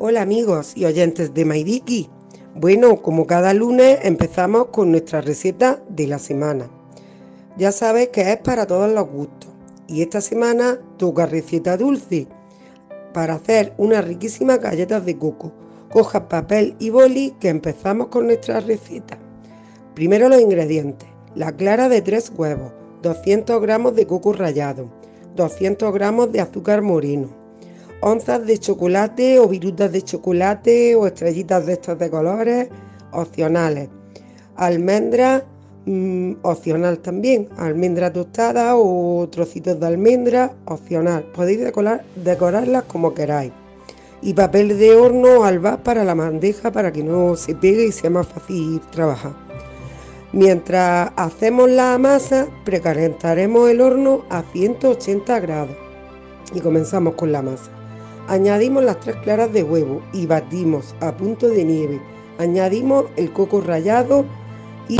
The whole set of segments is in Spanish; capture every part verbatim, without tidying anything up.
Hola amigos y oyentes de Maidiki. Bueno, como cada lunes empezamos con nuestra receta de la semana. Ya sabes que es para todos los gustos. Y esta semana toca receta dulce para hacer unas riquísimas galletas de coco. Coja papel y boli que empezamos con nuestra receta. Primero los ingredientes. La clara de tres huevos, doscientos gramos de coco rallado, doscientos gramos de azúcar moreno, onzas de chocolate o virutas de chocolate o estrellitas de estas de colores, opcionales. Almendra, mmm, opcional también. Almendra tostada o trocitos de almendra, opcional. Podéis decorar, decorarlas como queráis. Y papel de horno albas para la bandeja para que no se pegue y sea más fácil trabajar. Mientras hacemos la masa, precalentaremos el horno a ciento ochenta grados y comenzamos con la masa. Añadimos las tres claras de huevo y batimos a punto de nieve. Añadimos el coco rallado y,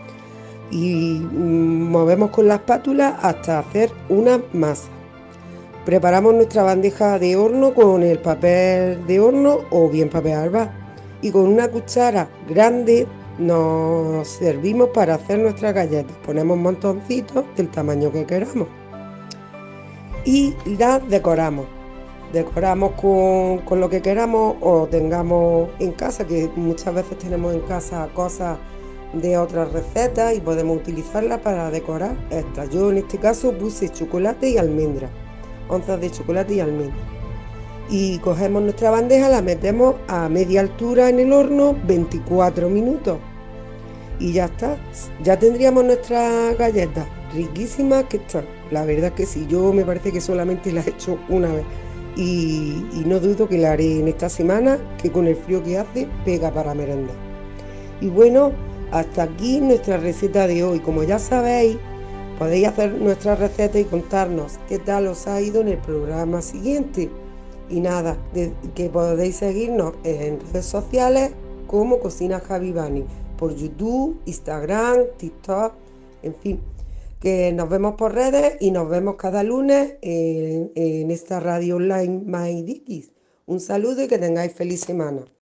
y mm, movemos con la espátula hasta hacer una masa. Preparamos nuestra bandeja de horno con el papel de horno o bien papel albal y con una cuchara grande nos servimos para hacer nuestras galletas. Ponemos montoncitos del tamaño que queramos y las decoramos. Decoramos con, con lo que queramos o tengamos en casa, que muchas veces tenemos en casa cosas de otras recetas y podemos utilizarlas para decorar estas. Yo en este caso puse chocolate y almendra, onzas de chocolate y almendra. Y cogemos nuestra bandeja, la metemos a media altura en el horno veinticuatro minutos. Y ya está, ya tendríamos nuestras galletas riquísimas que están. La verdad que sí, yo me parece que solamente las he hecho una vez. Y, y no dudo que la haré en esta semana, que con el frío que hace pega para merendar. Y bueno, hasta aquí nuestra receta de hoy. Como ya sabéis, podéis hacer nuestra receta y contarnos qué tal os ha ido en el programa siguiente. Y nada, de, que podéis seguirnos en redes sociales como Cocina Javi Bani, por YouTube, Instagram, TikTok, en fin. Que nos vemos por redes y nos vemos cada lunes en, en esta radio online MyDikis. Un saludo y que tengáis feliz semana.